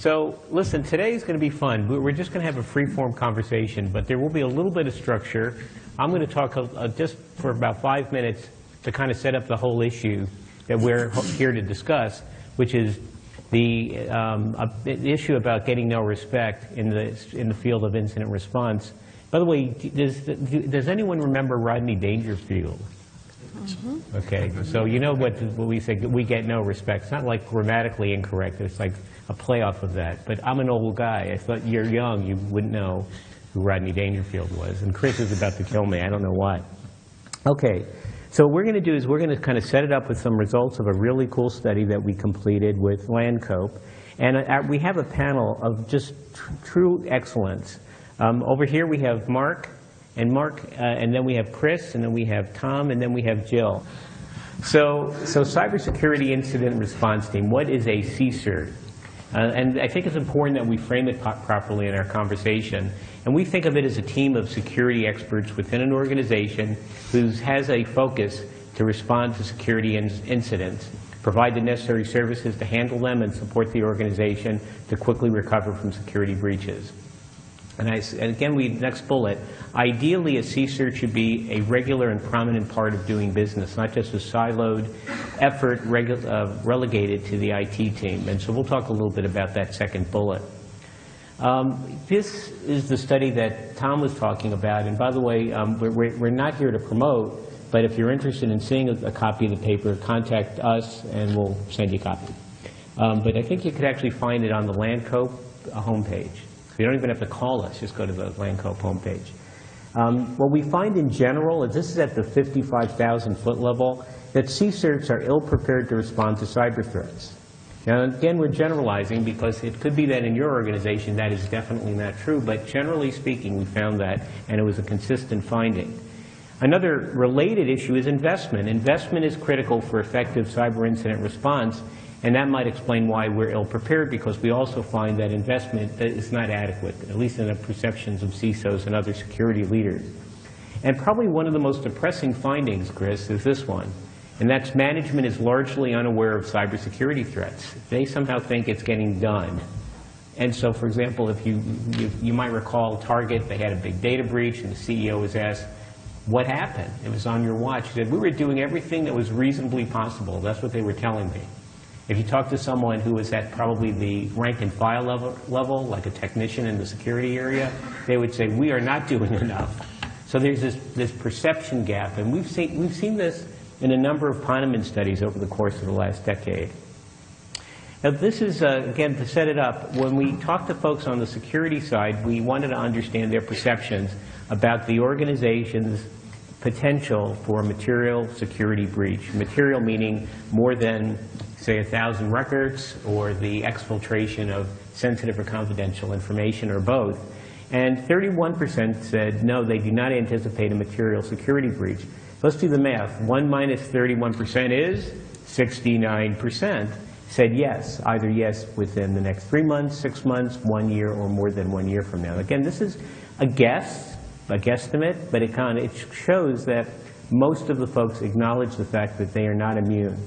So listen, today is going to be fun. We're just going to have a free-form conversation, but there will be a little bit of structure. I'm going to talk just for about 5 minutes to kind of set up the whole issue that we're here to discuss, which is the issue about getting no respect in the field of incident response. By the way, does anyone remember Rodney Dangerfield? Mm-hmm. Okay, so you know what we say, we get no respect. It's not like grammatically incorrect, it's like a playoff of that. But I'm an old guy. I thought you're young, you wouldn't know who Rodney Dangerfield was. And Chris is about to kill me, I don't know why. Okay, so what we're going to do is we're going to kind of set it up with some results of a really cool study that we completed with Lancope. And we have a panel of just true excellence. Over here we have Mark, and then we have Chris, and then we have Tom, and then we have Jill. So cybersecurity incident response team, what is a CSIRT? And I think it's important that we frame it properly in our conversation. And we think of it as a team of security experts within an organization who has a focus to respond to security incidents, provide the necessary services to handle them, and support the organization to quickly recover from security breaches. And again, next bullet, ideally a CSIRT should be a regular and prominent part of doing business, not just a siloed effort relegated to the IT team. And so we'll talk a little bit about that second bullet. This is the study that Tom was talking about. And by the way, we're not here to promote, but if you're interested in seeing a copy of the paper, contact us and we'll send you a copy. But I think you could actually find it on the Lancope homepage. So you don't even have to call us, just go to the Lancope homepage. What we find in general, and this is at the 55,000-foot level, that CSIRTs are ill-prepared to respond to cyber threats. Now, again, we're generalizing because it could be that in your organization that is definitely not true, but generally speaking, we found that, and it was a consistent finding. Another related issue is investment. Investment is critical for effective cyber incident response, and that might explain why we're ill-prepared, because we also find that investment is not adequate, at least in the perceptions of CISOs and other security leaders. And probably one of the most depressing findings, Chris, is this one, and that's management is largely unaware of cybersecurity threats. They somehow think it's getting done. And so, for example, if you might recall Target, they had a big data breach, and the CEO was asked, what happened? It was on your watch. He said, we were doing everything that was reasonably possible. That's what they were telling me. If you talk to someone who is at probably the rank and file level, like a technician in the security area, they would say, we are not doing enough. So there's this perception gap, and we've seen this in a number of Ponemon studies over the course of the last decade. Now this is, again, to set it up, when we talk to folks on the security side, we wanted to understand their perceptions about the organization's potential for a material security breach. Material meaning more than, say, 1,000 records, or the exfiltration of sensitive or confidential information, or both. And 31% said no, they do not anticipate a material security breach. Let's do the math. 1 minus 31% is 69% said yes, either yes within the next 3 months, 6 months, 1 year, or more than 1 year from now. Again, this is a guesstimate, but it shows that most of the folks acknowledge the fact that they are not immune.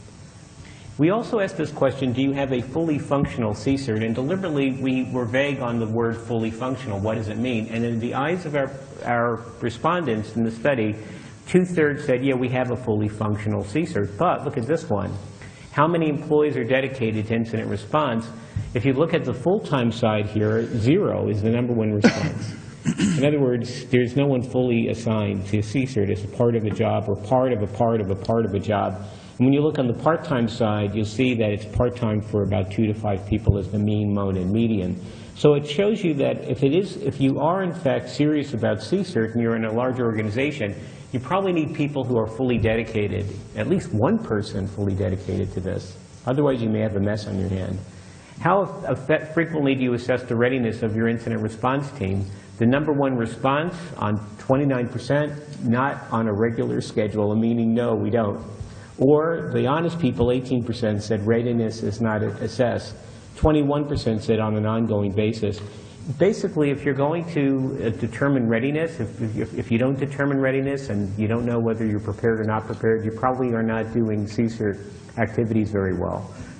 We also asked this question, do you have a fully functional CSIRT? And deliberately, we were vague on the word fully functional. What does it mean? And in the eyes of our respondents in the study, 2/3 said, yeah, we have a fully functional CSIRT. But look at this one. How many employees are dedicated to incident response? If you look at the full-time side here, 0 is the #1 response. In other words, there's no one fully assigned to CSIRT as a part of a job, or part of a part of a part of a job. And when you look on the part-time side, you'll see that it's part-time for about 2 to 5 people as the mean, mode, and median. So it shows you that if you are in fact serious about CSIRT and you're in a large organization, you probably need people who are fully dedicated, at least one person fully dedicated to this. Otherwise, you may have a mess on your hand. How frequently do you assess the readiness of your incident response team? The #1 response on 29%, not on a regular schedule, meaning no, we don't. Or the honest people, 18% said readiness is not assessed. 21% said on an ongoing basis. Basically, if you're going to determine readiness, if you don't determine readiness and you don't know whether you're prepared or not prepared, you probably are not doing CSIRT activities very well.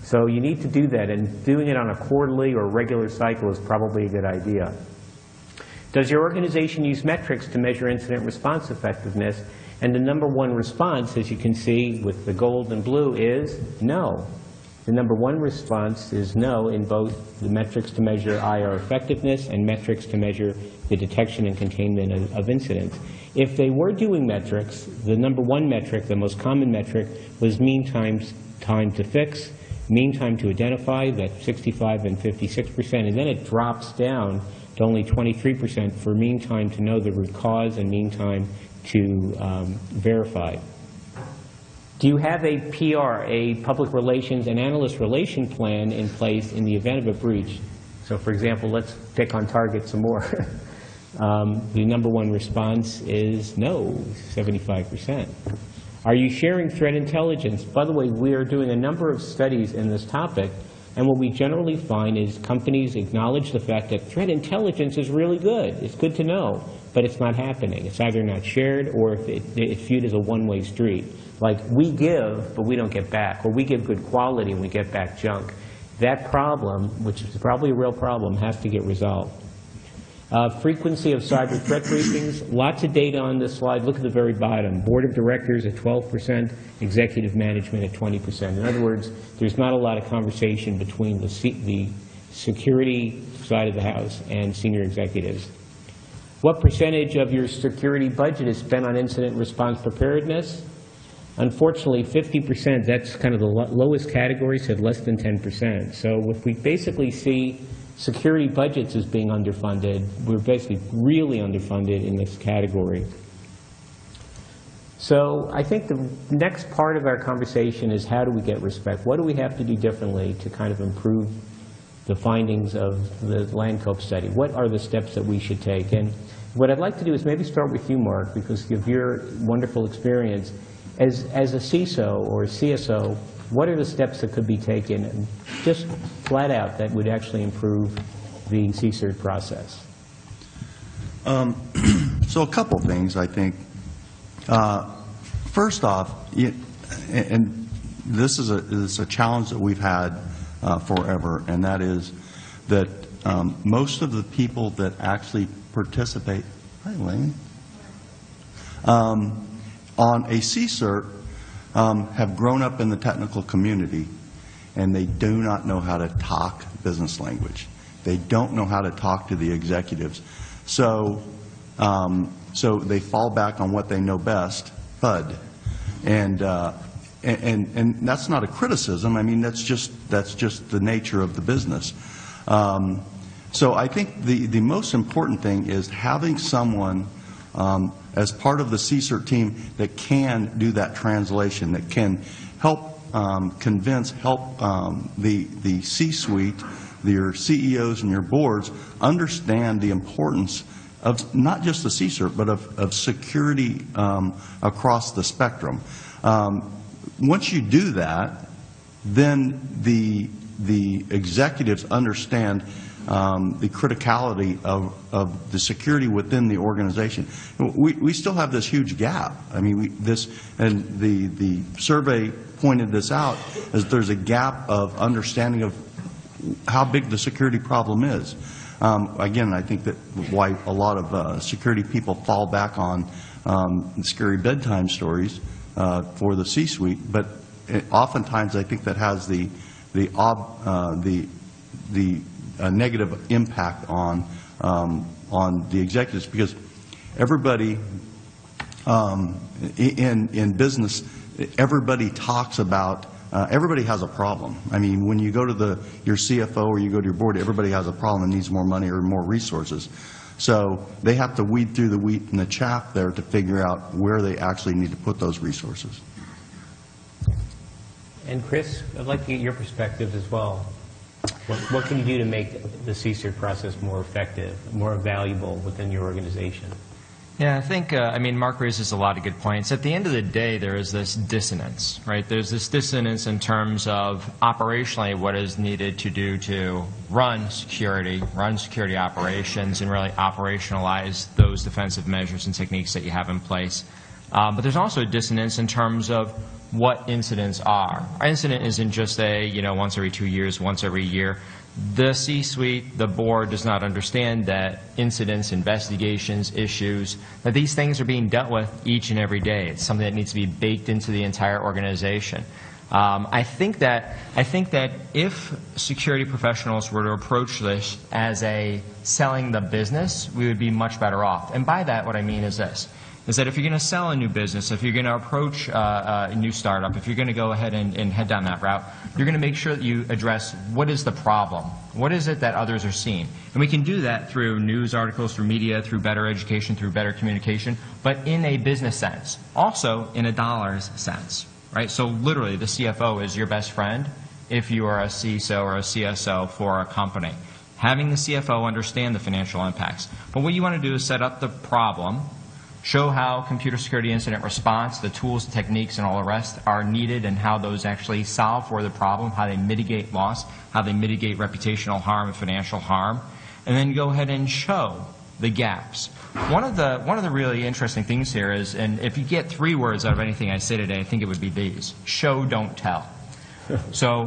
So you need to do that, and doing it on a quarterly or regular cycle is probably a good idea. Does your organization use metrics to measure incident response effectiveness? And the number one response, as you can see with the gold and blue, is no. The number one response is no in both the metrics to measure IR effectiveness and metrics to measure the detection and containment of incidents. If they were doing metrics, the number one metric, the most common metric, was mean time to fix, mean time to identify, that 65 and 56%, and then it drops down to only 23% for mean time to know the root cause and mean time to verify. Do you have a PR, a public relations and analyst relation plan in place in the event of a breach? So for example, let's pick on Target some more. The number one response is no, 75%. Are you sharing threat intelligence? By the way, we are doing a number of studies in this topic, and what we generally find is companies acknowledge the fact that threat intelligence is really good. It's good to know, but it's not happening. It's either not shared or it's viewed as a one-way street. Like, we give, but we don't get back, or we give good quality and we get back junk. That problem, which is probably a real problem, has to get resolved. Frequency of cyber threat briefings, lots of data on this slide. Look at the very bottom. Board of directors at 12%, executive management at 20%. In other words, there's not a lot of conversation between the security side of the house and senior executives. What percentage of your security budget is spent on incident response preparedness? Unfortunately, 50%, that's kind of the lowest category, said less than 10%. So if we basically see security budgets as being underfunded, we're basically really underfunded in this category. So I think the next part of our conversation is how do we get respect? What do we have to do differently to kind of improve the findings of the Lancope study? What are the steps that we should take? And what I'd like to do is maybe start with you, Mark, because of your wonderful experience. As a CISO or a CSO, what are the steps that could be taken, just flat out, that would actually improve the CSIRT process? So a couple things, I think. First off, and this is a challenge that we've had forever, and that is that most of the people that actually participate, hi Lane, on a CSIRT have grown up in the technical community, and they do not know how to talk business language. They don't know how to talk to the executives. So they fall back on what they know best, FUD. And that's not a criticism. I mean, that's just the nature of the business. So I think the most important thing is having someone as part of the CSIRT team that can do that translation, that can help help the C-suite, your CEOs and your boards understand the importance of not just the CSIRT, but of security across the spectrum. Once you do that, then the executives understand the criticality of the security within the organization. We still have this huge gap. I mean, and the survey pointed this out, as there's a gap of understanding of how big the security problem is. Again, I think that why a lot of security people fall back on scary bedtime stories for the C-suite, but oftentimes I think that has the negative impact on the executives, because everybody in business, everybody talks about, everybody has a problem. I mean, when you go to your CFO or you go to your board, everybody has a problem and needs more money or more resources. So they have to weed through the wheat and the chaff there to figure out where they actually need to put those resources. And Chris, I'd like to get your perspective as well. What can you do to make the CSIRT process more effective, more valuable within your organization? Yeah, I think, I mean, Mark raises a lot of good points. At the end of the day, there is this dissonance, right? There's this dissonance in terms of operationally what is needed to do to run security operations, and really operationalize those defensive measures and techniques that you have in place. But there's also a dissonance in terms of what incidents are. Our incident isn't just once every 2 years, once every year. The C-suite, the board does not understand that incidents, investigations, issues, that these things are being dealt with each and every day. It's something that needs to be baked into the entire organization. I think that if security professionals were to approach this as a selling the business, we would be much better off. And by that, what I mean is this, is that if you're going to sell a new business, if you're going to approach a new startup, if you're going to go ahead and head down that route, you're going to make sure that you address what is the problem, what is it that others are seeing. And we can do that through news articles, through media, through better education, through better communication, but in a business sense, also in a dollars sense. Right? So literally, the CFO is your best friend if you are a CISO or a CSO for a company. Having the CFO understand the financial impacts. But what you want to do is set up the problem, show how computer security incident response, the tools, techniques, and all the rest are needed, and how those actually solve for the problem, how they mitigate loss, how they mitigate reputational harm and financial harm, and then go ahead and show the gaps. One of the really interesting things here is, and if you get 3 words out of anything I say today, I think it would be these: show, don't tell. So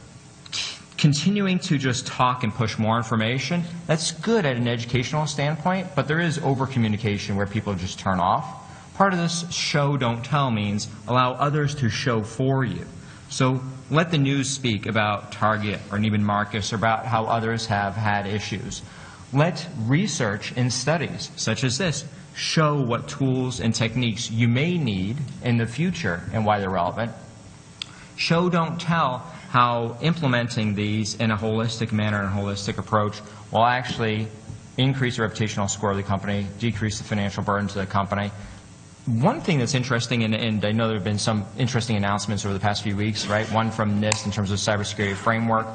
continuing to just talk and push more information, that's good at an educational standpoint, but there is over-communication where people just turn off. Part of this show, don't tell means allow others to show for you. So let the news speak about Target or Neiman Marcus, or about how others have had issues. Let research and studies, such as this, show what tools and techniques you may need in the future and why they're relevant. Show, don't tell how implementing these in a holistic manner and holistic approach will actually increase the reputational score of the company, decrease the financial burden to the company. One thing that's interesting, and I know there have been some interesting announcements over the past few weeks, right? One from NIST in terms of cybersecurity framework.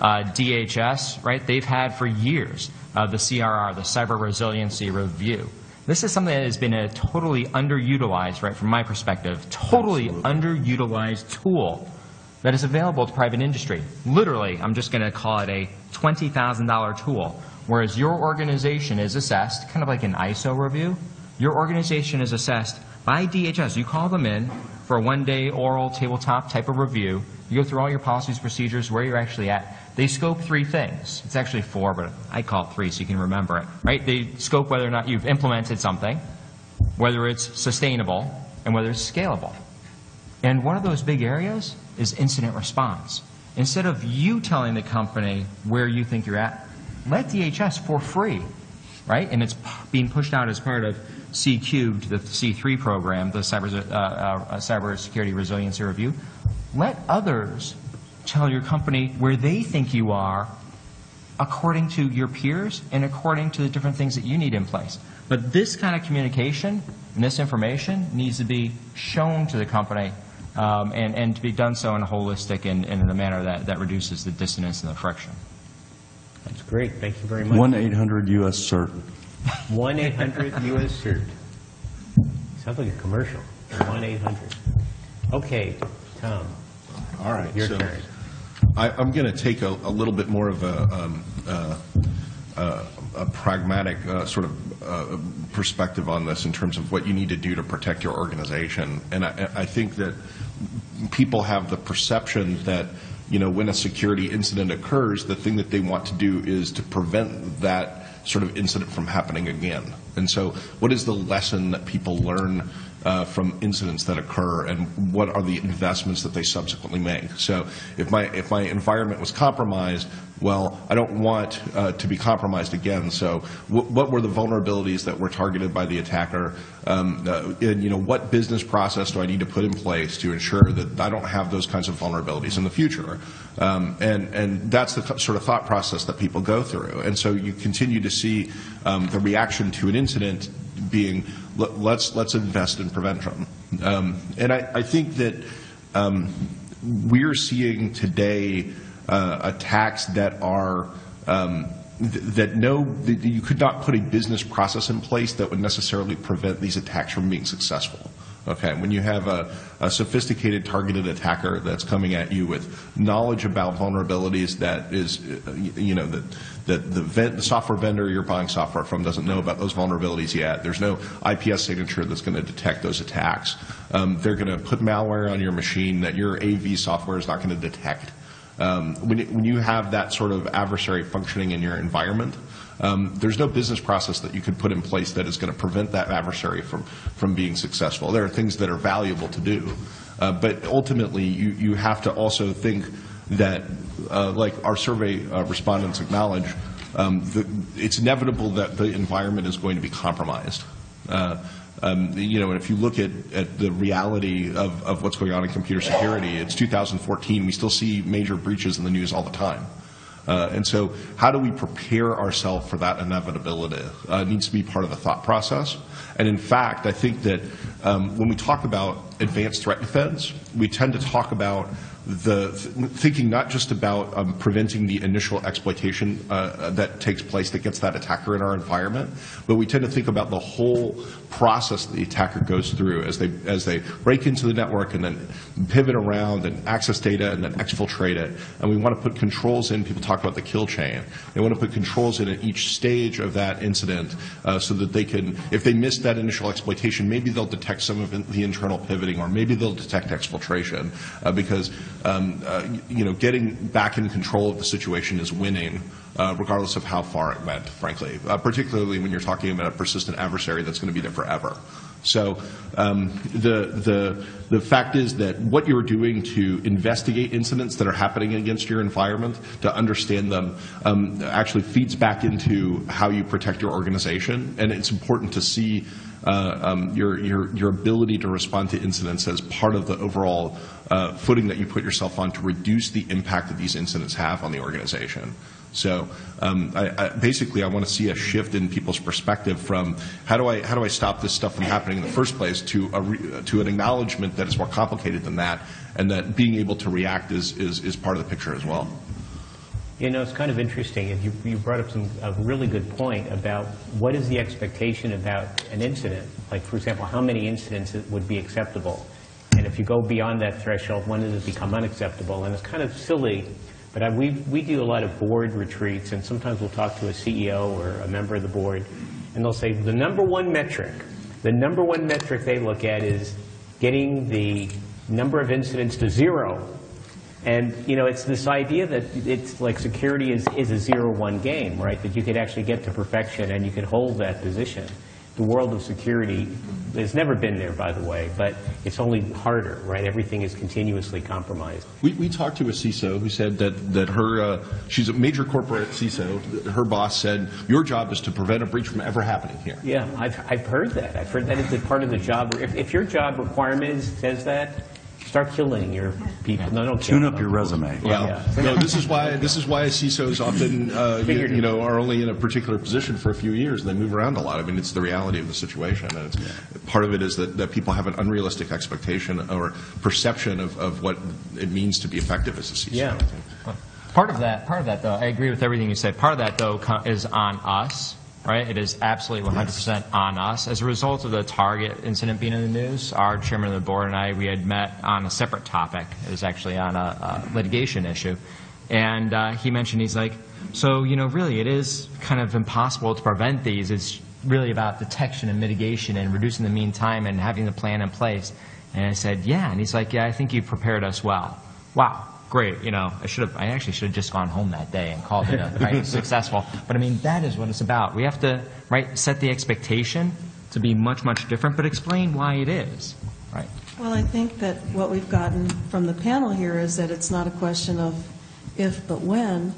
DHS, right? They've had for years the CRR, the Cyber Resiliency Review. This is something that has been a totally underutilized, right, from my perspective, totally underutilized tool that is available to private industry. Literally, I'm just going to call it a $20,000 tool, whereas your organization is assessed, kind of like an ISO review, your organization is assessed by DHS. You call them in for a one-day oral tabletop type of review. You go through all your policies, procedures, where you're actually at. They scope 3 things. It's actually 4, but I call it 3 so you can remember it. Right? They scope whether or not you've implemented something, whether it's sustainable, and whether it's scalable. And one of those big areas is incident response. Instead of you telling the company where you think you're at, let DHS for free. Right? And it's being pushed out as part of C-Cubed, the C3 program, the Cyber Security Resiliency Review. Let others tell your company where they think you are according to your peers and according to the different things that you need in place. But this kind of communication and this information needs to be shown to the company and to be done so in a holistic and in a manner that reduces the dissonance and the friction. That's great. Thank you very much. 1-800-US-CERT. 1-800-US-CERT. Sounds like a commercial. 1-800. Okay, Tom. All right. Your turn. I'm going to take a little bit more of a pragmatic sort of perspective on this in terms of what you need to do to protect your organization. And I think that people have the perception that, you know, when a security incident occurs, the thing that they want to do is to prevent that sort of incident from happening again. And so what is the lesson that people learn from incidents that occur, and what are the investments that they subsequently make? So if my environment was compromised, well, I don't want to be compromised again. So what were the vulnerabilities that were targeted by the attacker? And, you know, what business process do I need to put in place to ensure that I don't have those kinds of vulnerabilities in the future? And that's the sort of thought process that people go through. And so you continue to see the reaction to an incident being, let's invest in prevention. And I think that we're seeing today attacks that are that you could not put a business process in place that would necessarily prevent these attacks from being successful. Okay, when you have a sophisticated targeted attacker that's coming at you with knowledge about vulnerabilities that is, the software vendor you're buying software from doesn't know about those vulnerabilities yet. There's no IPS signature that's going to detect those attacks. They're going to put malware on your machine that your AV software is not going to detect. When you have that sort of adversary functioning in your environment, there's no business process that you could put in place that is going to prevent that adversary from being successful. There are things that are valuable to do, but ultimately you have to also think that, like our survey respondents acknowledge, it's inevitable that the environment is going to be compromised. And if you look at the reality of what's going on in computer security, it's 2014. We still see major breaches in the news all the time. And so how do we prepare ourselves for that inevitability needs to be part of the thought process. And in fact, I think that when we talk about advanced threat defense, we tend to talk about thinking not just about preventing the initial exploitation that takes place that gets that attacker in our environment, but we tend to think about the whole process that the attacker goes through as they break into the network and then pivot around and access data and then exfiltrate it. And we want to put controls in. People talk about the kill chain. They want to put controls in at each stage of that incident so that they can, if they miss that initial exploitation, maybe they'll detect some of the internal pivoting, or maybe they'll detect exfiltration because getting back in control of the situation is winning, regardless of how far it went, frankly, particularly when you're talking about a persistent adversary that's going to be there forever. So the fact is that what you're doing to investigate incidents that are happening against your environment, to understand them, actually feeds back into how you protect your organization. And it's important to see your ability to respond to incidents as part of the overall footing that you put yourself on to reduce the impact that these incidents have on the organization. So basically, I want to see a shift in people's perspective from how do I stop this stuff from happening in the first place to an acknowledgement that it's more complicated than that, and that being able to react is part of the picture as well. It's kind of interesting. You brought up a really good point about what is the expectation about an incident. Like, for example, how many incidents would be acceptable? And if you go beyond that threshold, when does it become unacceptable? And it's kind of silly, but we do a lot of board retreats, and sometimes we'll talk to a CEO or a member of the board, and they'll say the number one metric they look at is getting the number of incidents to zero. And, it's this idea that it's like security is a 0-1 game, right? That you could actually get to perfection and you could hold that position. The world of security has never been there, by the way, but it's only harder, right? Everything is continuously compromised. We talked to a CISO who said that her, she's a major corporate CISO, her boss said, your job is to prevent a breach from ever happening here. Yeah, I've heard that. I've heard that is part of the job. If your job requirement says that, start killing your people. No, don't kill Tune up your resume. Well, no, this is why CISOs often are only in a particular position for a few years, and they move around a lot. I mean, it's the reality of the situation, and part of it is that people have an unrealistic expectation or perception of what it means to be effective as a CISO. Yeah. Part of that, though, I agree with everything you said. Part of that, though, is on us. Right? It is absolutely 100% on us. As a result of the Target incident being in the news, our chairman of the board and I, we had met on a separate topic. It was actually on a litigation issue. And he mentioned, he's like, so, really, it is kind of impossible to prevent these. It's really about detection and mitigation and reducing the mean time and having the plan in place. And I said, yeah. And he's like, yeah, I think you've prepared us well. Wow. Great, I actually should have just gone home that day and called it successful. But I mean, that is what it's about. We have to set the expectation to be much, much different, but explain why it is. Right. Well, I think that what we've gotten from the panel here is that it's not a question of if but when.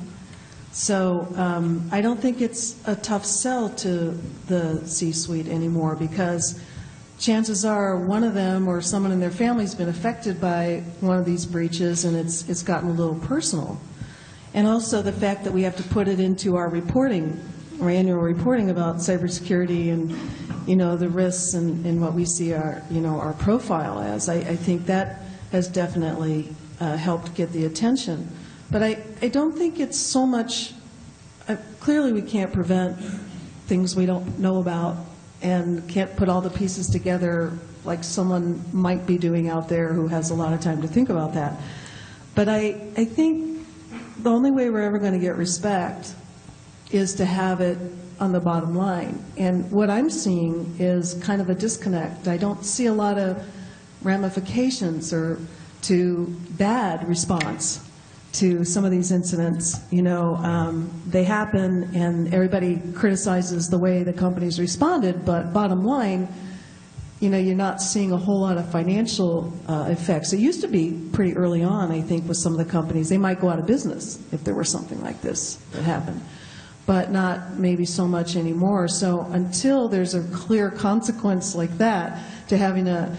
So I don't think it's a tough sell to the C-suite anymore, because chances are one of them or someone in their family has been affected by one of these breaches, and it's gotten a little personal. And also the fact that we have to put it into our reporting, our annual reporting about cybersecurity and, the risks and what we see our profile as. I think that has definitely helped get the attention. But I don't think it's so much, clearly we can't prevent things we don't know about and can't put all the pieces together like someone might be doing out there who has a lot of time to think about that. But I think the only way we're ever going to get respect is to have it on the bottom line. And what I'm seeing is kind of a disconnect. I don't see a lot of ramifications or to bad response to some of these incidents. You know, they happen and everybody criticizes the way the companies responded, but bottom line, you know, you're not seeing a whole lot of financial effects. It used to be pretty early on, I think, with some of the companies. They might go out of business if there were something like this that happened, but not maybe so much anymore. So until there's a clear consequence like that to having a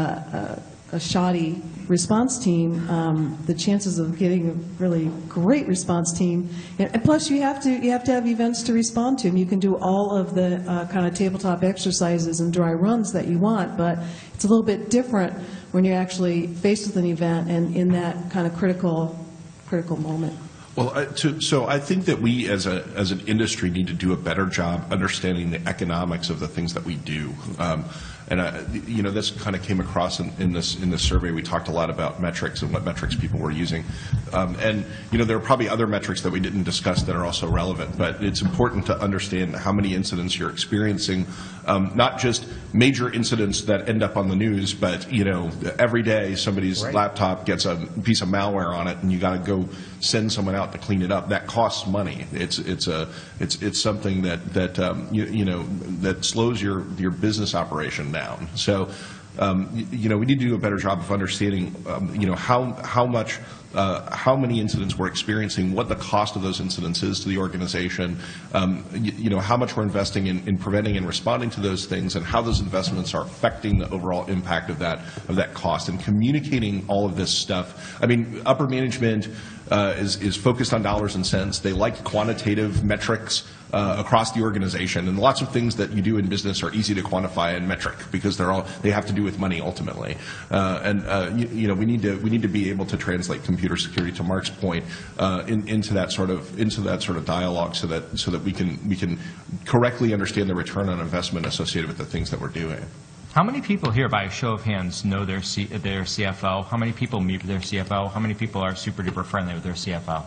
shoddy response team, the chances of getting a really great response team, and plus you have to have events to respond to, and you can do all of the kind of tabletop exercises and dry runs that you want, but it's a little bit different when you're actually faced with an event and in that kind of critical moment. Well, so I think that we as an industry need to do a better job understanding the economics of the things that we do. And you know, this kind of came across in this survey. We talked a lot about metrics and what metrics people were using. And you know, there are probably other metrics that we didn't discuss that are also relevant. But it's important to understand how many incidents you're experiencing, not just major incidents that end up on the news, but you know, every day somebody's laptop gets a piece of malware on it, and you got to go send someone out to clean it up. That costs money. It's something that you know, that slows your business operation down. So you know, we need to do a better job of understanding you know, how many incidents we're experiencing, what the cost of those incidents is to the organization, you know, how much we're investing in preventing and responding to those things, and how those investments are affecting the overall impact of that cost, and communicating all of this stuff. I mean, upper management is focused on dollars and cents. They like quantitative metrics across the organization, and lots of things that you do in business are easy to quantify and metric because they have to do with money ultimately. You know, we need to be able to translate computer security, to Mark's point, into that sort of dialogue, so that we can correctly understand the return on investment associated with the things that we're doing. How many people here, by a show of hands, know their CFO? How many people meet with their CFO? How many people are super duper friendly with their CFO?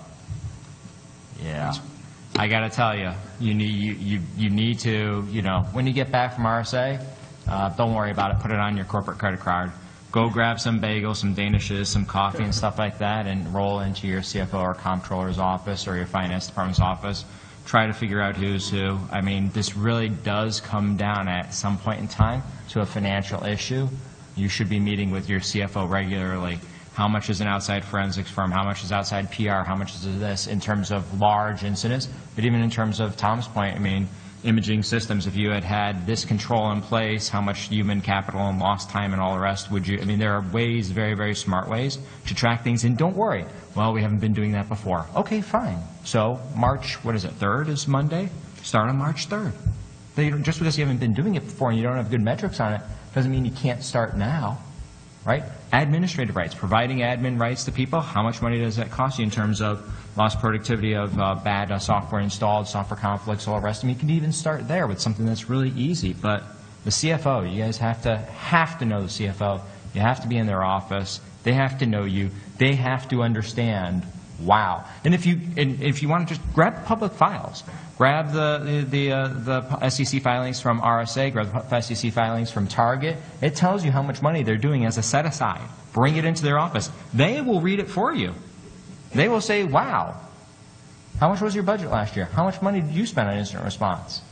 Yeah. I got to tell you, you need to, you know, when you get back from RSA, don't worry about it. Put it on your corporate credit card. Go grab some bagels, some Danishes, some coffee and stuff like that, and roll into your CFO or comptroller's office or your finance department's office. Try to figure out who's who. I mean, this really does come down at some point in time to a financial issue. You should be meeting with your CFO regularly. How much is an outside forensics firm? How much is outside PR? How much is this in terms of large incidents? But even in terms of Tom's point, I mean, imaging systems, if you had this control in place, how much human capital and lost time and all the rest would you, I mean, there are ways, very, very smart ways to track things. And don't worry, well, we haven't been doing that before. Okay, fine. So March, what is it, 3rd is Monday? Start on March 3rd. Just because you haven't been doing it before and you don't have good metrics on it doesn't mean you can't start now, right? Administrative rights, providing admin rights to people. How much money does that cost you in terms of lost productivity of bad software installed, software conflicts, all the rest? I mean, you can even start there with something that's really easy. But the CFO, you guys have to know the CFO. You have to be in their office. They have to know you. They have to understand. Wow. And if you want to just grab public files, grab the SEC filings from RSA, grab the SEC filings from Target. It tells you how much money they're doing as a set aside. Bring it into their office. They will read it for you. They will say, wow, how much was your budget last year? How much money did you spend on incident response?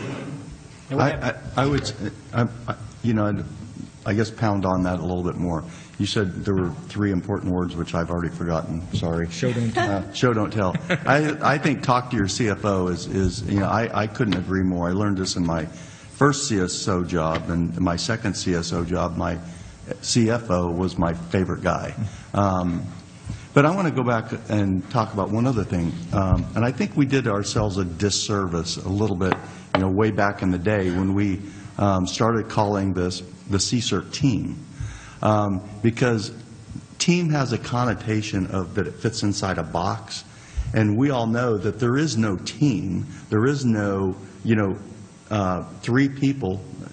I would, you know, I guess pound on that a little bit more. You said there were 3 important words, which I've already forgotten. Sorry. Show, don't tell. Show, don't tell. I think talk to your CFO is you know, I couldn't agree more. I learned this in my first CSO job, and my second CSO job, my CFO was my favorite guy. But I want to go back and talk about one other thing. And I think we did ourselves a disservice a little bit, you know, way back in the day when we started calling this the CSIRT team. Because team has a connotation of that it fits inside a box. And we all know that there is no team. There is no, you know, 3 people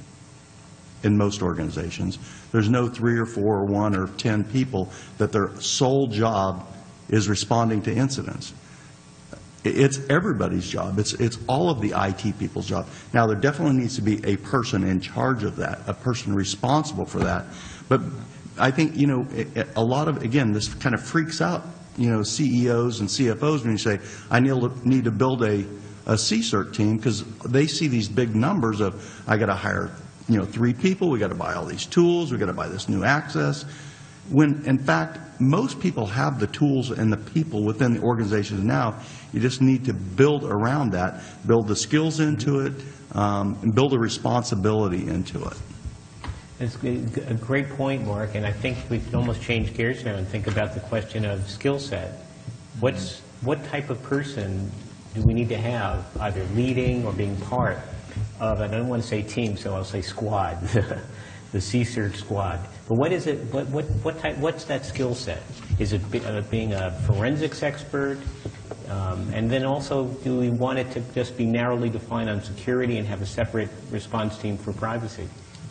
in most organizations. There's no 3 or 4 or 1 or 10 people that their sole job is responding to incidents. It's everybody's job. It's all of the IT people's job. Now, there definitely needs to be a person in charge of that, a person responsible for that. But I think, you know, a lot of, again, this kind of freaks out, you know, CEOs and CFOs when you say, I need to build a CSIRT team, because they see these big numbers of, I got to hire, you know, 3 people, we got to buy all these tools, we got to buy this new access. When, in fact, most people have the tools and the people within the organizations now. You just need to build around that, build the skills into it, and build a responsibility into it. It's a great point, Mark, and I think we could almost change gears now and think about the question of skill set. What type of person do we need to have, either leading or being part of, I don't want to say team, so I'll say squad, the CSIRT squad. But what is it, what's that skill set? Is it being a forensics expert? And then also, do we want it to just be narrowly defined on security and have a separate response team for privacy?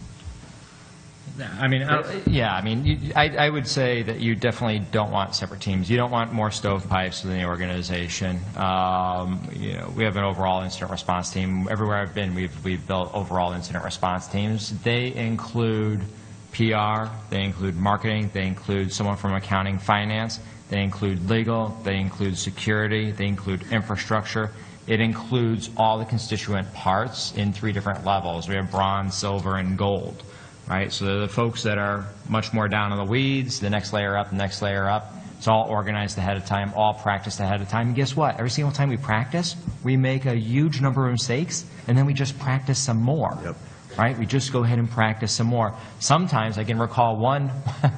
I mean, yeah, I mean, I would say that you definitely don't want separate teams. You don't want more stovepipes within the organization. You know, we have an overall incident response team. Everywhere I've been, we've built overall incident response teams. They include PR, they include marketing, they include someone from accounting, finance, they include legal, they include security, they include infrastructure. It includes all the constituent parts in 3 different levels. We have bronze, silver, and gold. Right, so they're the folks that are much more down in the weeds, the next layer up, the next layer up. It's all organized ahead of time, all practiced ahead of time. And guess what? Every single time we practice, we make a huge number of mistakes, and then we just practice some more. Yep. Right? We just go ahead and practice some more. Sometimes I can recall one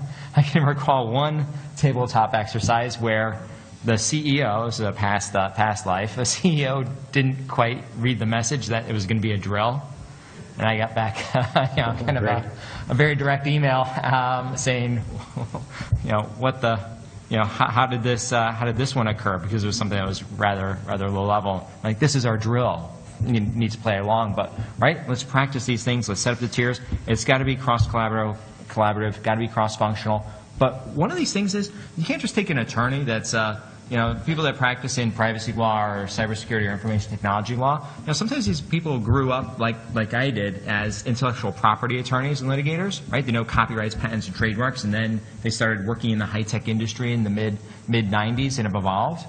tabletop exercise where the CEO, this is a past life, the CEO didn't quite read the message that it was going to be a drill. And I got back, you know, kind of a very direct email saying, you know, what the, you know, how did this one occur? Because it was something that was rather low level. Like, this is our drill. You need to play along, but right, let's practice these things. Let's set up the tiers. It's got to be collaborative, got to be cross-functional. But one of these things is you can't just take an attorney that's you know, people that practice in privacy law or cybersecurity or information technology law, you know, sometimes these people grew up like I did as intellectual property attorneys and litigators, right? They know copyrights, patents, and trademarks, and then they started working in the high-tech industry in the mid-90s and have evolved.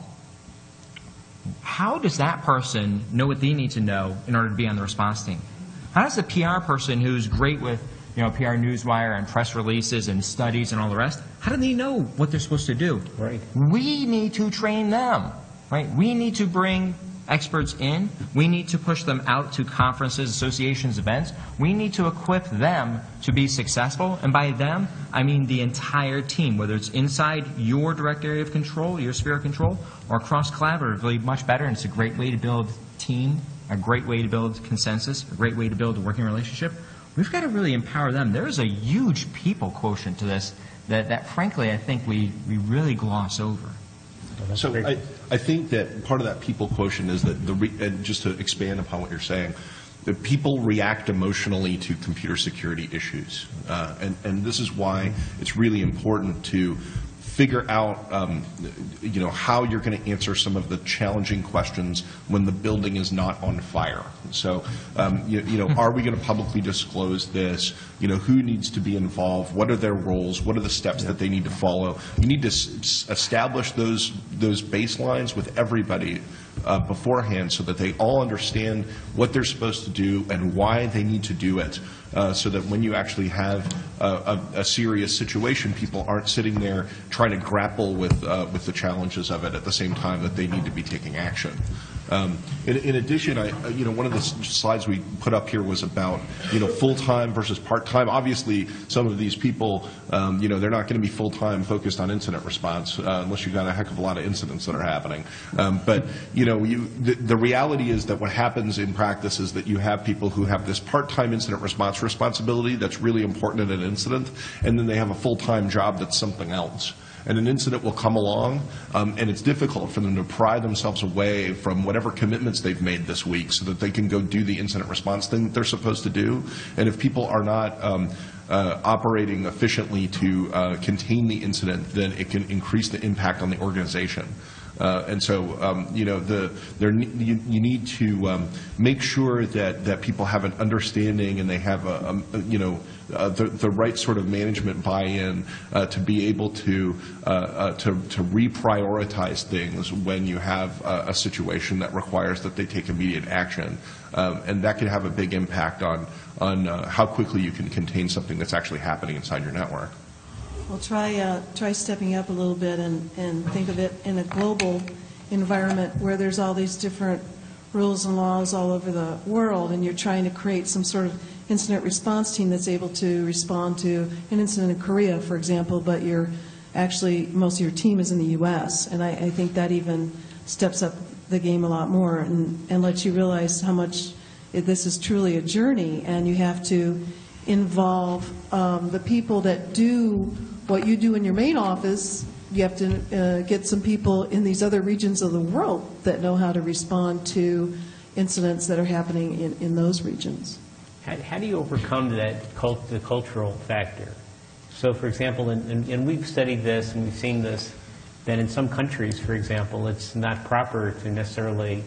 How does that person know what they need to know in order to be on the response team? How does the PR person who's great with, you know, PR Newswire and press releases and studies and all the rest, how do they know what they're supposed to do? Right. We need to train them, right? We need to bring experts in. We need to push them out to conferences, associations, events. We need to equip them to be successful. And by them, I mean the entire team, whether it's inside your direct area of control, your sphere of control, or cross-collaboratively, much better. And it's a great way to build team, a great way to build consensus, a great way to build a working relationship. We've got to really empower them. There is a huge people quotient to this that frankly, I think we really gloss over. So I think that part of that people quotient is that, and just to expand upon what you're saying, that people react emotionally to computer security issues. And this is why it's really important to figure out you know, how you're going to answer some of the challenging questions when the building is not on fire. So you know, are we going to publicly disclose this? You know, who needs to be involved? What are their roles? What are the steps that they need to follow? You need to establish those baselines with everybody beforehand so that they all understand what they're supposed to do and why they need to do it, so that when you actually have a serious situation, people aren't sitting there trying to grapple with the challenges of it at the same time that they need to be taking action. In addition, you know, one of the slides we put up here was about, you know, full-time versus part-time. Obviously, some of these people, you know, they're not going to be full-time focused on incident response unless you've got a heck of a lot of incidents that are happening. But, you know, the reality is that what happens in practice is that you have people who have this part-time incident response responsibility that's really important in an incident, and then they have a full-time job that's something else. and an incident will come along, and it's difficult for them to pry themselves away from whatever commitments they've made this week so that they can go do the incident response thing that they're supposed to do. And if people are not operating efficiently to contain the incident, then it can increase the impact on the organization. And so, you know, you need to make sure that people have an understanding and they have the right sort of management buy-in to be able to reprioritize things when you have a situation that requires that they take immediate action, and that can have a big impact on how quickly you can contain something that's actually happening inside your network. Well, try stepping up a little bit and think of it in a global environment where there's all these different rules and laws all over the world, and you're trying to create some sort of incident response team that's able to respond to an incident in Korea, for example, but most of your team is in the U.S., and I think that even steps up the game a lot more and lets you realize how much this is truly a journey, and you have to involve the people that do what you do in your main office. You have to get some people in these other regions of the world that know how to respond to incidents that are happening in those regions. How do you overcome the cultural factor? So, for example, and we've studied this and we've seen this, that in some countries, for example, it's not proper to necessarily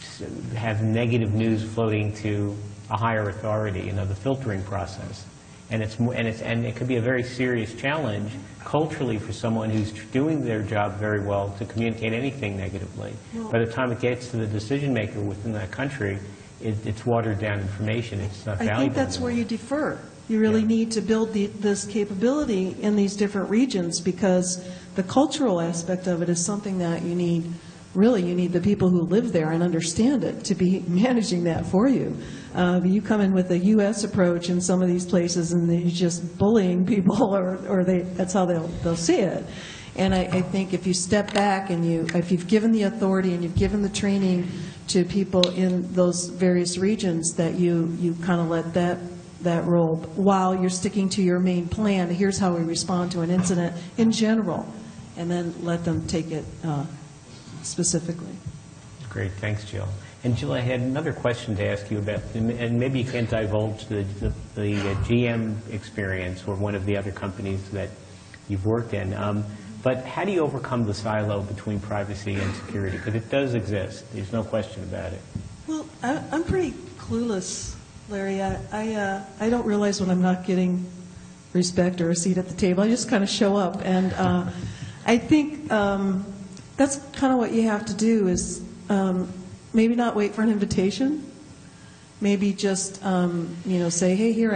have negative news floating to a higher authority, the filtering process. And it could be a very serious challenge culturally for someone who's doing their job very well to communicate anything negatively. By the time it gets to the decision maker within that country, it's watered down information. It's not valuable. I think that's where you defer. You really need to build this capability in these different regions, because the cultural aspect of it is something that you need. Really, you need the people who live there and understand it to be managing that for you. You come in with a U.S. approach in some of these places, and you're just bullying people, or that's how they'll see it. And I think if you step back and if you've given the authority and you've given the training to people in those various regions, that you kind of let that roll while you're sticking to your main plan. Here's how we respond to an incident in general, and then let them take it specifically. Great, thanks, Jill. And Jill, I had another question to ask you about, and maybe you can't divulge the GM experience or one of the other companies that you've worked in. But how do you overcome the silo between privacy and security? Because it does exist. There's no question about it. Well, I'm pretty clueless, Larry. I don't realize when I'm not getting respect or a seat at the table. I just kind of show up. And I think that's kind of what you have to do is maybe not wait for an invitation. Maybe just, say, hey, here I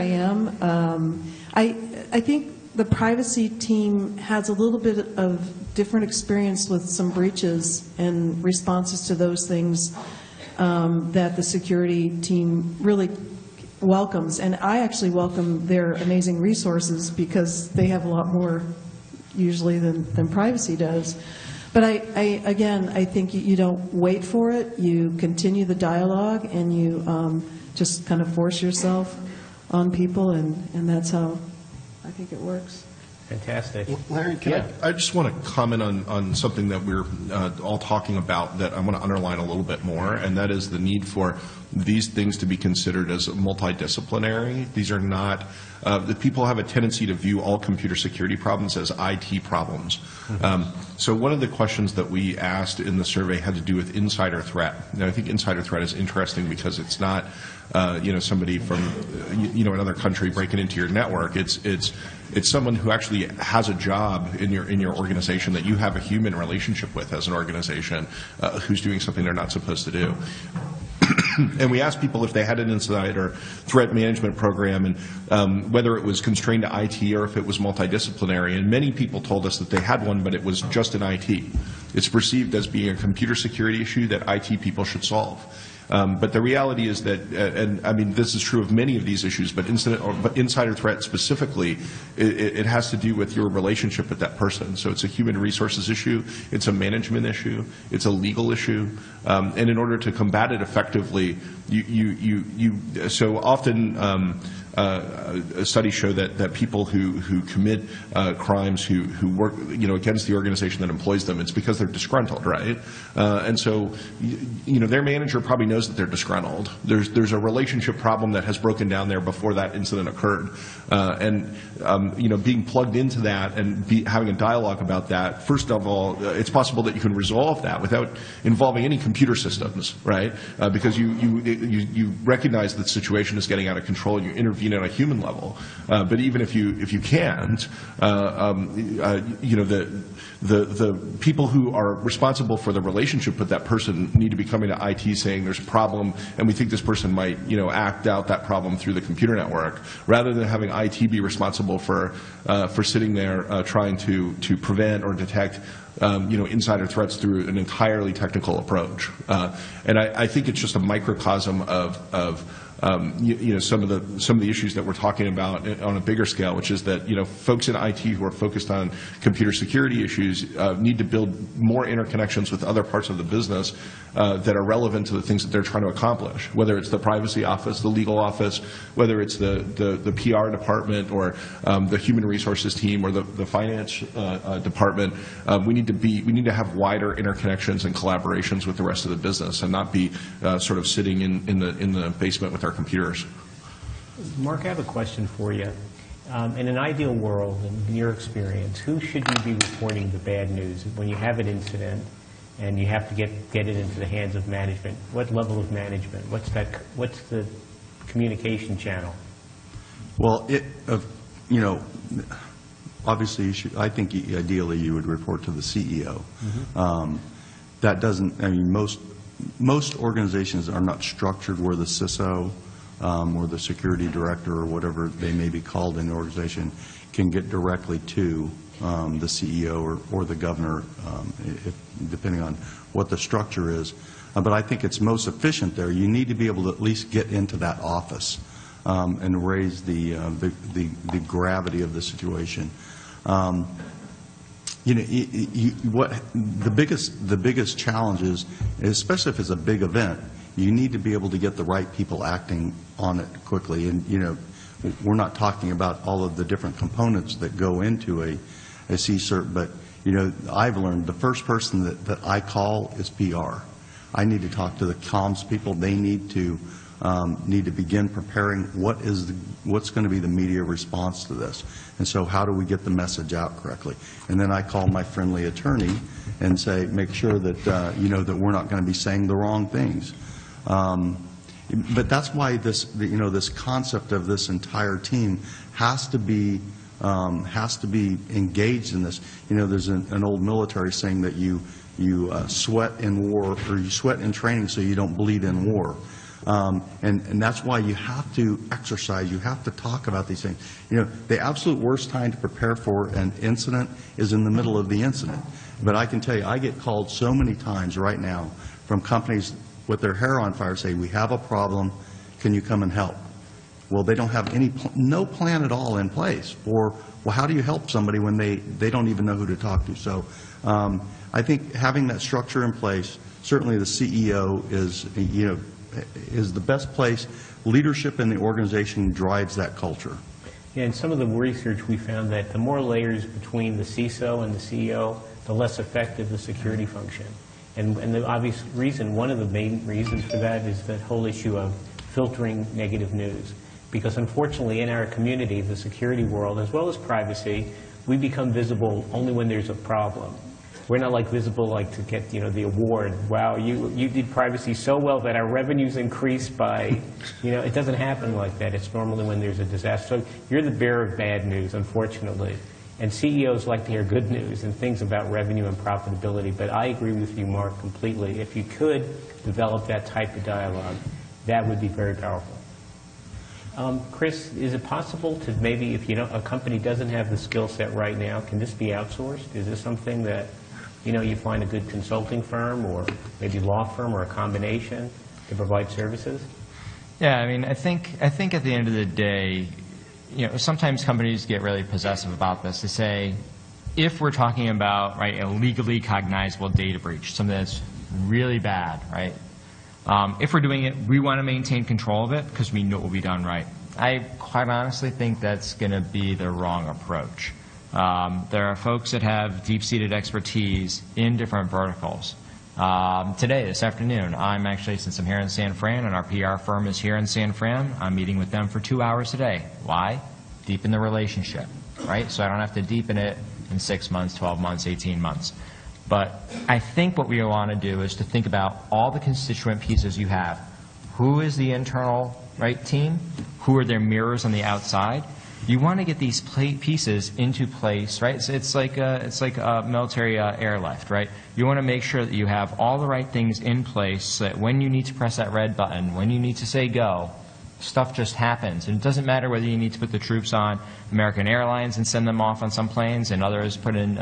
am. I think the privacy team has a little bit of different experience with some breaches and responses to those things that the security team really welcomes. And I actually welcome their amazing resources because they have a lot more usually than privacy does. But I think you don't wait for it. You continue the dialogue, and you just kind of force yourself on people, and that's how I think it works. Fantastic. Larry, I just want to comment on something that we're all talking about that I want to underline a little bit more, and that is the need for these things to be considered as multidisciplinary. These are not, the people have a tendency to view all computer security problems as IT problems. So one of the questions that we asked in the survey had to do with insider threat. Now, I think insider threat is interesting because it's not somebody from another country breaking into your network. It's someone who actually has a job in your organization that you have a human relationship with as an organization, who's doing something they're not supposed to do. And we asked people if they had an insider threat management program, and whether it was constrained to IT or if it was multidisciplinary. And many people told us that they had one, but it was just in IT. It's perceived as being a computer security issue that IT people should solve. But the reality is that, and I mean, this is true of many of these issues, but insider threat specifically, it has to do with your relationship with that person. So it's a human resources issue, it's a management issue, it's a legal issue, and in order to combat it effectively, so often studies show that people who commit crimes, who work against the organization that employs them, it's because they're disgruntled, right? And so their manager probably knows that they're disgruntled. There's a relationship problem that has broken down there before that incident occurred, and being plugged into that and having a dialogue about that. First of all, it's possible that you can resolve that without involving any computer systems, right? Because you recognize that the situation is getting out of control. You intervene at a human level, but even if you can't, the people who are responsible for the relationship with that person need to be coming to IT saying there's a problem, and we think this person might act out that problem through the computer network, rather than having IT be responsible for sitting there trying to prevent or detect insider threats through an entirely technical approach. And I think it's just a microcosm of some of the issues that we're talking about on a bigger scale, which is that folks in IT who are focused on computer security issues need to build more interconnections with other parts of the business that are relevant to the things that they're trying to accomplish, whether it's the privacy office, the legal office, whether it's the PR department, or the human resources team, or the finance department. We need to have wider interconnections and collaborations with the rest of the business, and not be sort of sitting in the basement with our computers. Mark, I have a question for you. In an ideal world, in your experience, who should you be reporting the bad news when you have an incident and you have to get it into the hands of management? What level of management? What's the communication channel? Well, obviously, I think ideally you would report to the CEO. Mm-hmm. That doesn't. I mean, most organizations are not structured where the CISO or the security director, or whatever they may be called in the organization, can get directly to the CEO or the governor, depending on what the structure is. But I think it's most efficient there. You need to be able to at least get into that office and raise the gravity of the situation. The biggest challenge is, especially if it's a big event, you need to be able to get the right people acting on it quickly. And we're not talking about all of the different components that go into a CSIRT, but I've learned the first person that I call is PR. I need to talk to the comms people. They need to begin preparing what's going to be the media response to this. And so how do we get the message out correctly? And then I call my friendly attorney and say, make sure that that we're not going to be saying the wrong things. But that's why this concept of this entire team has to be engaged in this. There's an old military saying that you sweat in war, or you sweat in training so you don't bleed in war. And that's why you have to exercise, you have to talk about these things. The absolute worst time to prepare for an incident is in the middle of the incident. But I can tell you, I get called so many times right now from companies with their hair on fire, say, we have a problem, can you come and help? Well, they don't have no plan at all in place. Or, well, how do you help somebody when they don't even know who to talk to? So I think having that structure in place, certainly the CEO is the best place. Leadership in the organization drives that culture. Yeah, in some of the research we found that the more layers between the CISO and the CEO, the less effective the security function. And the obvious reason, one of the main reasons for that, is that whole issue of filtering negative news. Because unfortunately in our community, the security world, as well as privacy, we become visible only when there's a problem. We're not visible to get the award. Wow, you did privacy so well that our revenues increased by, it doesn't happen like that. It's normally when there's a disaster. So you're the bearer of bad news, unfortunately. And CEOs like to hear good news and things about revenue and profitability. But I agree with you, Mark, completely. If you could develop that type of dialogue, that would be very powerful. Chris, is it possible to maybe, if a company doesn't have the skill set right now, can this be outsourced? Is this something that you find a good consulting firm or maybe law firm or a combination to provide services? Yeah, I mean, I think at the end of the day, sometimes companies get really possessive about this. They say, if we're talking about a legally cognizable data breach, something that's really bad, right? If we're doing it, we want to maintain control of it because we know it will be done right. I quite honestly think that's going to be the wrong approach. There are folks that have deep-seated expertise in different verticals. Today, this afternoon, I'm actually, since I'm here in San Fran and our PR firm is here in San Fran, I'm meeting with them for 2 hours today. Why? Deepen the relationship, right? So I don't have to deepen it in 6 months, 12 months, 18 months. But I think what we want to do is to think about all the constituent pieces you have. Who is the internal team? Who are their mirrors on the outside? You want to get these pieces into place, right? It's like a military airlift, right? You want to make sure that you have all the right things in place so that when you need to press that red button, when you need to say go, stuff just happens. And it doesn't matter whether you need to put the troops on American Airlines and send them off on some planes and others put in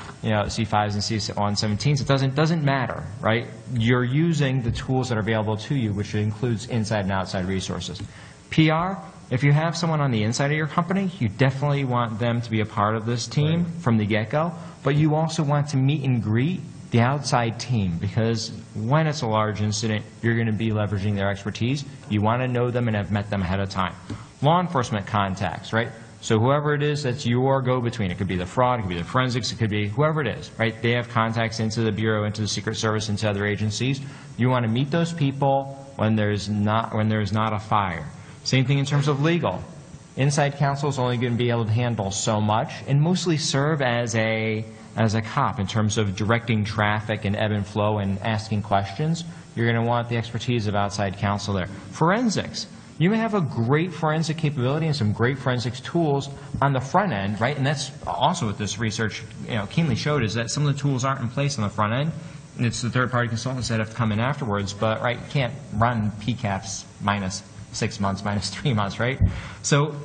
C-5s and C-117s. It doesn't matter, right? You're using the tools that are available to you, which includes inside and outside resources. PR, if you have someone on the inside of your company, you definitely want them to be a part of this team from the get-go, but you also want to meet and greet the outside team, because when it's a large incident, you're going to be leveraging their expertise. You want to know them and have met them ahead of time. Law enforcement contacts, right? So whoever it is that's your go-between, it could be the fraud, it could be the forensics, it could be whoever it is, right? They have contacts into the Bureau, into the Secret Service, into other agencies. You want to meet those people when there's not a fire. Same thing in terms of legal. Inside counsel is only going to be able to handle so much and mostly serve as a cop in terms of directing traffic and ebb and flow and asking questions. You're going to want the expertise of outside counsel there. Forensics. You may have a great forensic capability and some great forensics tools on the front end, right? And that's also what this research keenly showed, is that some of the tools aren't in place on the front end. And it's the third-party consultants that have to come in afterwards. But, right, you can't run PCAPs minus 6 months, minus 3 months, right? So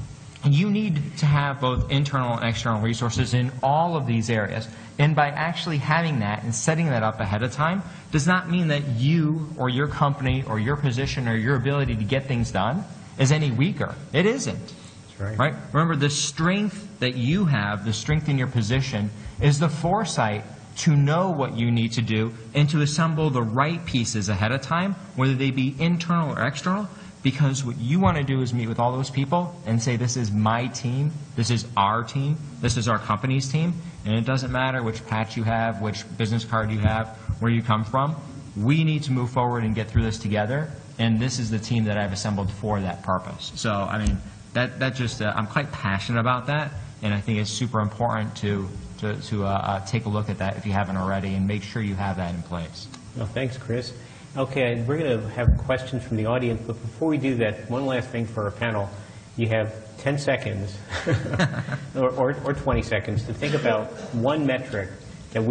you need to have both internal and external resources in all of these areas. And by actually having that and setting that up ahead of time does not mean that you or your company or your position or your ability to get things done is any weaker. It isn't. That's right. Remember, the strength that you have, the strength in your position, is the foresight to know what you need to do and to assemble the right pieces ahead of time, whether they be internal or external. Because what you want to do is meet with all those people and say, this is my team, this is our team, this is our company's team, and it doesn't matter which patch you have, which business card you have, where you come from. We need to move forward and get through this together, and this is the team that I've assembled for that purpose. So, I mean, that just, I'm quite passionate about that, and I think it's super important to take a look at that if you haven't already and make sure you have that in place. Well, thanks, Chris. Okay, we're going to have questions from the audience, but before we do that, one last thing for our panel. You have 10 seconds or 20 seconds to think about one metric that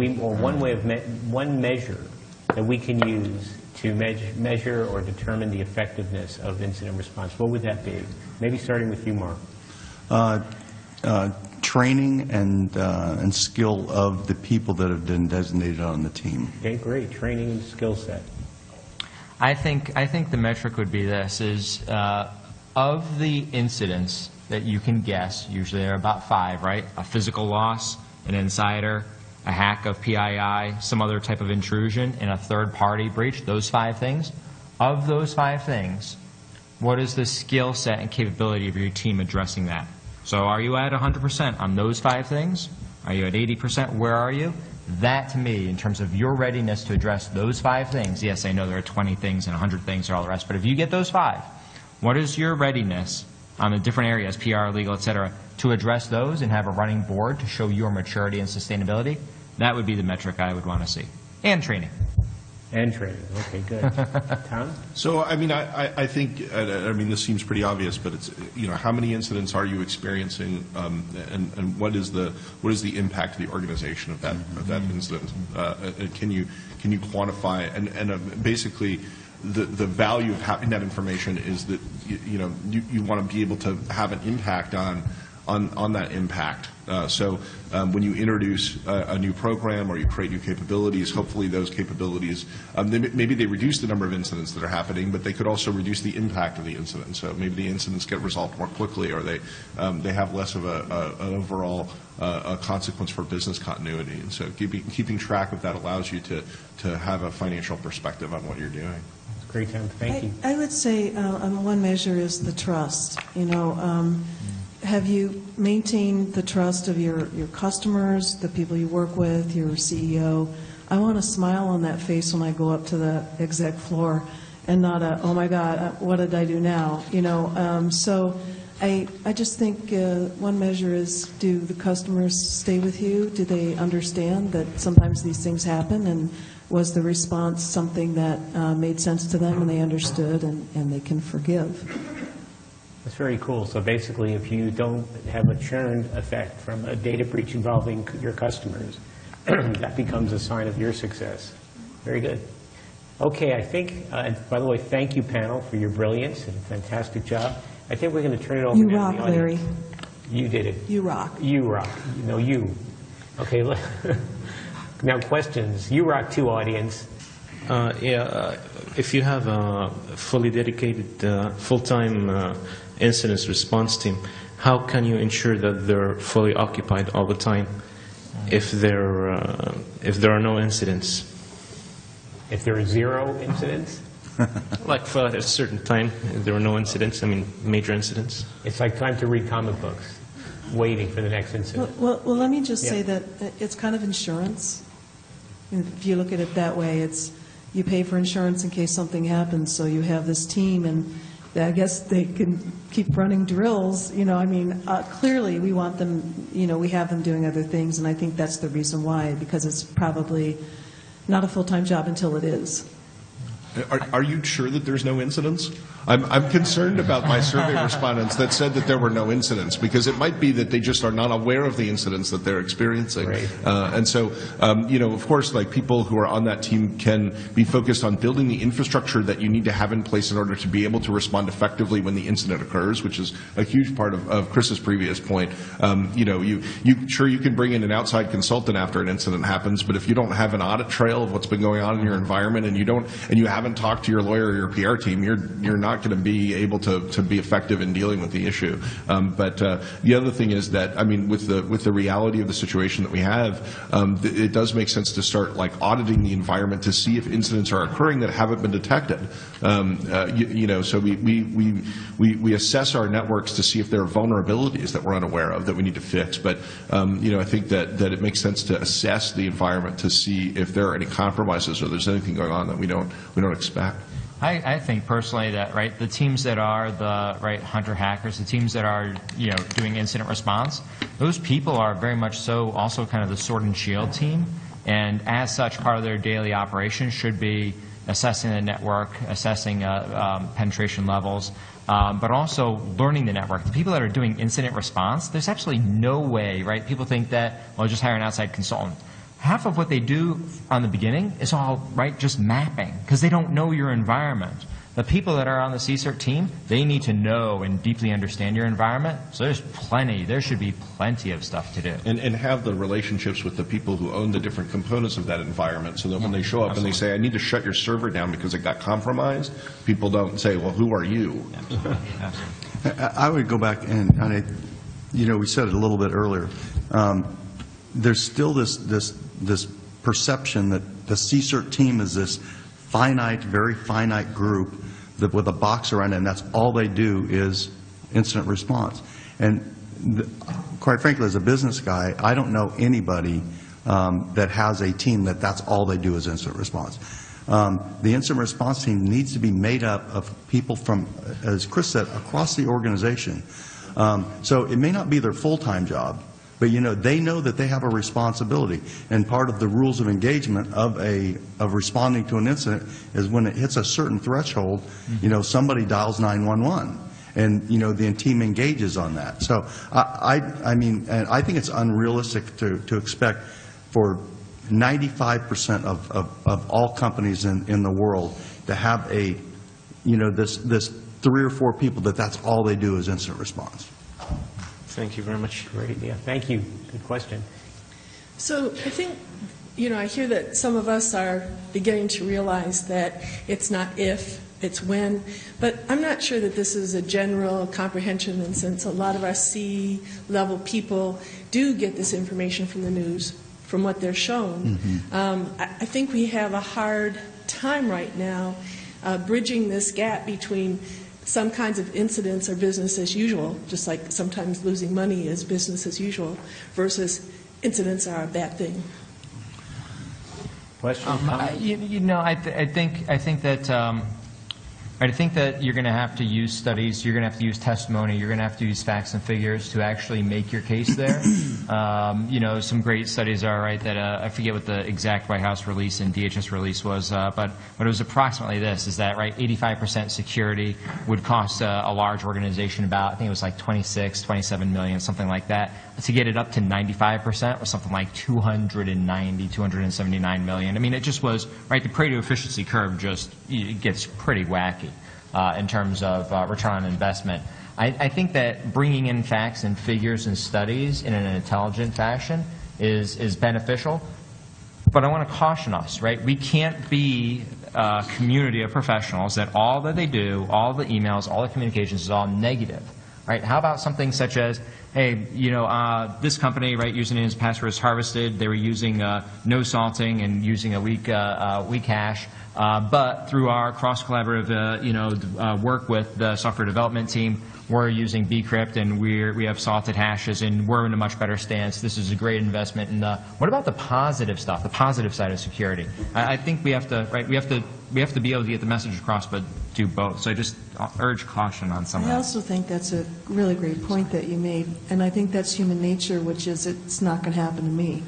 one measure that we can use to measure or determine the effectiveness of incident response. What would that be? Maybe starting with you, Mark. Training and skill of the people that have been designated on the team. Okay, great. Training and skill set. I think the metric would be this, is of the incidents that you can guess, usually there are about 5, right? A physical loss, an insider, a hack of PII, some other type of intrusion, and a third-party breach, those 5 things. Of those 5 things, what is the skill set and capability of your team addressing that? So are you at 100% on those 5 things? Are you at 80%? Where are you? That, to me, in terms of your readiness to address those 5 things, yes, I know there are 20 things and 100 things and all the rest, but if you get those 5, what is your readiness on the different areas, PR, legal, et cetera, to address those and have a running board to show your maturity and sustainability? That would be the metric I would want to see. And training. And training. Okay, good. Tom? So, I mean, I think, I mean, this seems pretty obvious, but it's, how many incidents are you experiencing, and what is the impact of the organization of that incident? Can you quantify, and basically, the value of having that information is that you want to be able to have an impact on that impact. So when you introduce a new program or you create new capabilities, hopefully those capabilities, maybe they reduce the number of incidents that are happening, but they could also reduce the impact of the incident. So maybe the incidents get resolved more quickly, or they have less of an overall consequence for business continuity. And so keeping track of that allows you to have a financial perspective on what you're doing. Great, Tom. Thank you. I would say one measure is the trust. You know, have you maintained the trust of your customers, the people you work with, your CEO? I want a smile on that face when I go up to the exec floor and not a, oh my God, what did I do now? You know, so I just think one measure is, do the customers stay with you? Do they understand that sometimes these things happen, and was the response something that made sense to them and they understood and they can forgive? That's very cool. So basically, if you don't have a churn effect from a data breach involving your customers, that becomes a sign of your success. Very good. Okay, I think, and by the way, thank you, panel, for your brilliance and fantastic job. I think we're going to turn it over You now to rock, the audience. Larry. You did it. You rock. You rock. No, you. Okay, now questions. You rock too, audience. If you have a fully dedicated, full-time incident response team, how can you ensure that they're fully occupied all the time if there are no incidents? If there are 0 incidents? Like for a certain time, if there are no incidents, I mean major incidents. It's like time to read comic books, waiting for the next incident. Well, let me just say Yeah. that it's kind of insurance. If you look at it that way, it's you pay for insurance in case something happens, so you have this team, and I guess they can keep running drills. You know, I mean, clearly we want them, you know, we have them doing other things, and I think that's the reason why, because it's probably not a full-time job until it is. Are you sure that there's no incidents? I'm concerned about my survey respondents that said that there were no incidents, because it might be that they just are not aware of the incidents that they're experiencing. Right. And so, you know, of course, like people who are on that team can be focused on building the infrastructure that you need to have in place in order to be able to respond effectively when the incident occurs, which is a huge part of Chris's previous point. You know, you can bring in an outside consultant after an incident happens, but if you don't have an audit trail of what's been going on in your environment, and you haven't talked to your lawyer or your PR team, you're not going to be able to be effective in dealing with the issue. But the other thing is that, I mean, with the reality of the situation that we have, it does make sense to start like auditing the environment to see if incidents are occurring that haven't been detected. You know, so we assess our networks to see if there are vulnerabilities that we're unaware of that we need to fix. But you know, I think that it makes sense to assess the environment to see if there are any compromises or there's anything going on that we don't expect. I think personally that, right, the teams that are the, right, hunter hackers, the teams that are, you know, doing incident response, those people are very much so also kind of the sword and shield team, and as such, part of their daily operation should be assessing the network, assessing penetration levels, but also learning the network. The people that are doing incident response, there's actually no way, right? People think that, well, just hire an outside consultant. Half of what they do on the beginning is all, right, just mapping, because they don't know your environment. The people that are on the CSIRT team, they need to know and deeply understand your environment. So there should be plenty of stuff to do. And have the relationships with the people who own the different components of that environment, so that when they show up and they say, I need to shut your server down because it got compromised, people don't say, well, who are you? Absolutely. I would go back and you know, we said it a little bit earlier. There's still this perception that the CSIRT team is this finite, very finite group that with a box around it, and that's all they do is incident response. And quite frankly, as a business guy, I don't know anybody that has a team that's all they do is incident response. The incident response team needs to be made up of people from, as Chris said, across the organization. So it may not be their full-time job, but you know, they know that they have a responsibility, and part of the rules of engagement of responding to an incident is when it hits a certain threshold, you know, somebody dials 911, and you know, the team engages on that. So I mean, and I think it's unrealistic to expect for 95% of all companies in the world to have a, you know, this 3 or 4 people that's all they do is incident response. Thank you very much. Great, yeah, thank you. Good question. So I think, you know, I hear that some of us are beginning to realize that it's not if, it's when, but I'm not sure that this is a general comprehension, and since a lot of our C-level people do get this information from the news, from what they're shown, I think we have a hard time right now bridging this gap between some kinds of incidents are business as usual, just like sometimes losing money is business as usual, versus incidents are a bad thing. Question? I think that you're going to have to use studies, you're going to have to use testimony, you're going to have to use facts and figures to actually make your case there. Some great studies are, right, that I forget what the exact White House release and DHS release was, but it was approximately this, is that, right, 85% security would cost a large organization about, I think it was like 27 million, something like that. To get it up to 95% was something like 279 million. I mean, it just was, right, the Pareto efficiency curve just it gets pretty wacky in terms of return on investment. I think that bringing in facts and figures and studies in an intelligent fashion is beneficial, but I want to caution us, right? We can't be a community of professionals that all that they do, all the emails, all the communications is all negative, right? How about something such as, hey, this company, right, username and password is harvested. They were using no salting and using a weak hash. But through our cross-collaborative, work with the software development team, we're using bcrypt and we have salted hashes and we're in a much better stance. This is a great investment. And what about the positive stuff, the positive side of security? I think we have to, right? We have to be able to get the message across, but do both. So I just urge caution on some of that. I also think that's a really great point that you made, and I think that's human nature, which is it's not going to happen to me.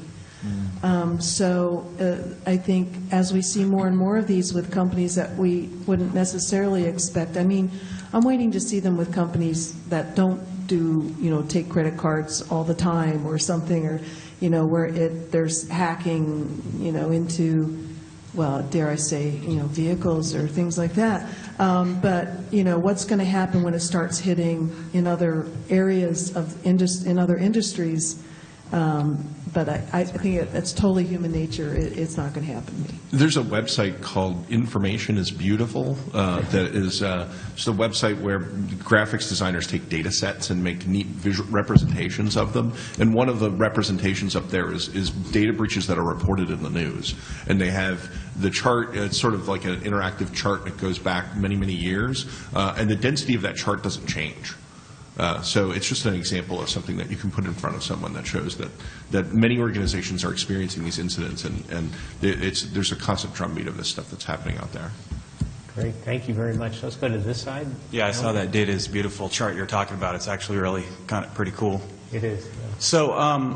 I think as we see more and more of these with companies that we wouldn't necessarily expect, I mean, I'm waiting to see them with companies that don't do, take credit cards all the time or something, or, where there's hacking, into, well, dare I say, vehicles or things like that. But, what's going to happen when it starts hitting in other areas of in other industries? But I think it's totally human nature. It's not going to happen to me. There's a website called Information is Beautiful that is just a website where graphics designers take data sets and make neat visual representations of them. And one of the representations up there is data breaches that are reported in the news. And they have the chart, it's sort of like an interactive chart that goes back many, many years. And the density of that chart doesn't change. So it's just an example of something that you can put in front of someone that shows that many organizations are experiencing these incidents, and there's a constant drumbeat of this stuff that's happening out there. Great. Thank you very much. Let's go to this side. Yeah, I saw that data is beautiful chart you're talking about. It's actually really kind of pretty cool. It is. Yeah. So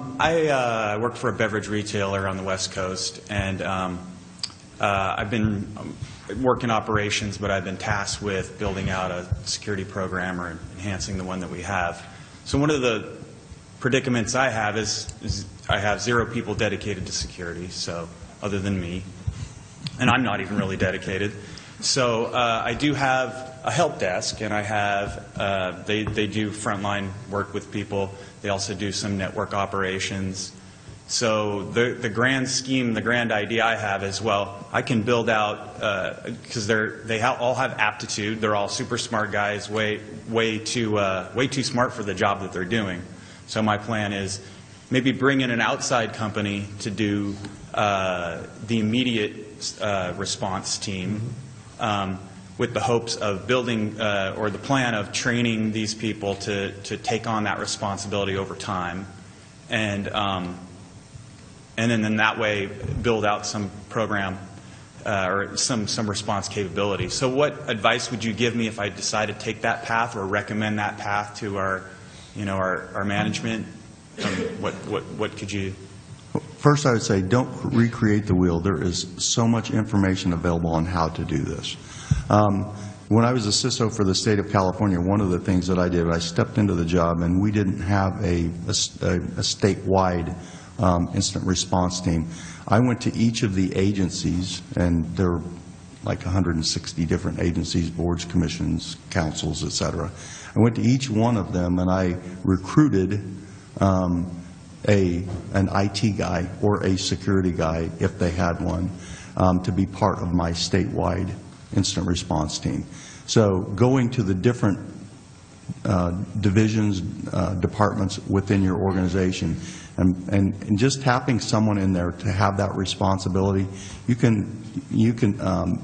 I worked for a beverage retailer on the West Coast, and I've been working operations, but I've been tasked with building out a security program or enhancing the one that we have. So one of the predicaments I have is I have 0 people dedicated to security, so other than me, and I'm not even really dedicated. So I do have a help desk, and I have they do frontline work with people. They also do some network operations. So the grand scheme, the grand idea I have is, well, I can build out, because they all have aptitude. They're all super smart guys, way too smart for the job that they're doing. So my plan is maybe bring in an outside company to do the immediate response team, with the hopes of building or the plan of training these people to take on that responsibility over time, and then in that way build out some program or some response capability. So what advice would you give me if I decide to take that path or recommend that path to our management? What could you? First, I would say don't recreate the wheel. There is so much information available on how to do this. When I was a CISO for the state of California, one of the things that I did, I stepped into the job and we didn't have a statewide incident response team. I went to each of the agencies, and there are like 160 different agencies, boards, commissions, councils, etc. I went to each one of them and I recruited an IT guy or a security guy, if they had one, to be part of my statewide incident response team. So going to the different divisions, departments within your organization, and just tapping someone in there to have that responsibility, you can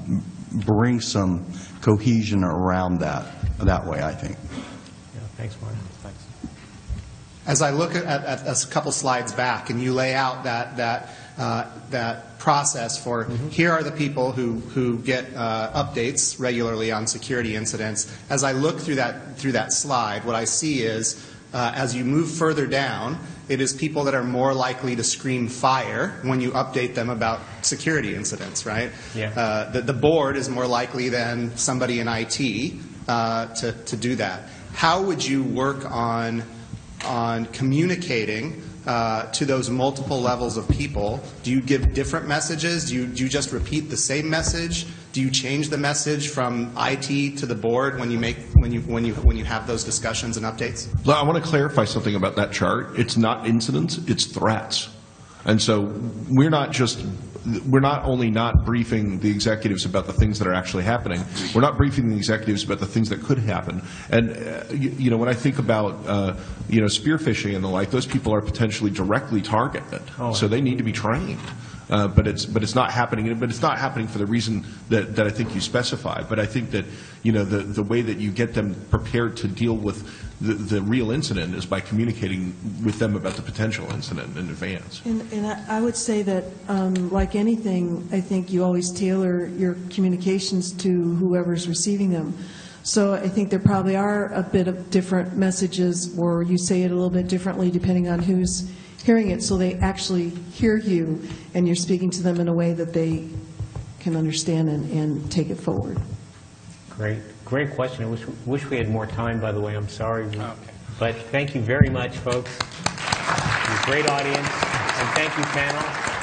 bring some cohesion around that way, I think. Yeah, thanks, Martin. Thanks. As I look at a couple slides back, and you lay out that process for here are the people who get updates regularly on security incidents. As I look through that slide, what I see is as you move further down, it is people that are more likely to scream fire when you update them about security incidents, right? Yeah. The board is more likely than somebody in IT to do that. How would you work on communicating to those multiple levels of people? Do you give different messages? Do you just repeat the same message? Do you change the message from IT to the board when you have those discussions and updates? I want to clarify something about that chart. It's not incidents, it's threats. And so we're not only not briefing the executives about the things that are actually happening, we're not briefing the executives about the things that could happen. And when I think about spear phishing and the like, those people are potentially directly targeted, so they need to be trained. But it's not happening. But it's not happening for the reason that I think you specify. But I think that the way that you get them prepared to deal with the real incident is by communicating with them about the potential incident in advance. And I would say that, like anything, I think you always tailor your communications to whoever's receiving them. So I think there probably are a bit of different messages, or you say it a little bit differently depending on who's hearing it, so they actually hear you and you're speaking to them in a way that they can understand and take it forward. Great question. I wish we had more time, by the way. I'm sorry. Okay. But thank you very much, folks. You're a great audience. And thank you, panel.